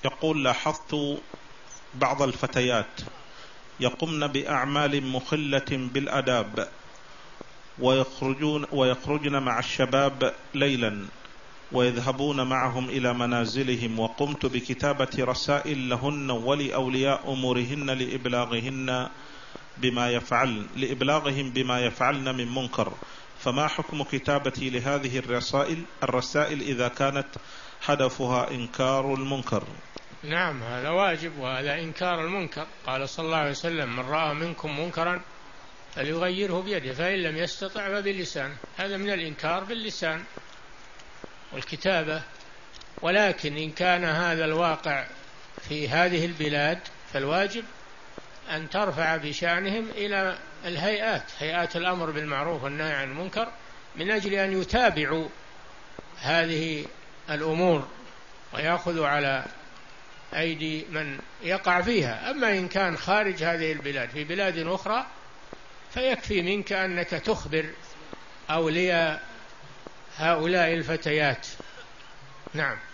يقول: لاحظت بعض الفتيات يقمن بأعمال مخلة بالآداب ويخرجن مع الشباب ليلا ويذهبون معهم إلى منازلهم، وقمت بكتابة رسائل لهن ولأولياء أمورهن لإبلاغهم بما يفعلن من منكر، فما حكم كتابتي لهذه الرسائل إذا كانت هدفها إنكار المنكر؟ نعم، هذا واجب، وهذا إنكار المنكر. قال صلى الله عليه وسلم: من رأى منكم منكرا فليغيره بيده، فإن لم يستطع فبلسانه. هذا من الإنكار باللسان والكتابة. ولكن إن كان هذا الواقع في هذه البلاد فالواجب أن ترفع بشأنهم إلى هيئات الأمر بالمعروف والنهي عن المنكر، من أجل أن يتابعوا هذه الأمور ويأخذوا على أيدي من يقع فيها. أما إن كان خارج هذه البلاد في بلاد أخرى فيكفي منك أنك تخبر أولياء هؤلاء الفتيات. نعم.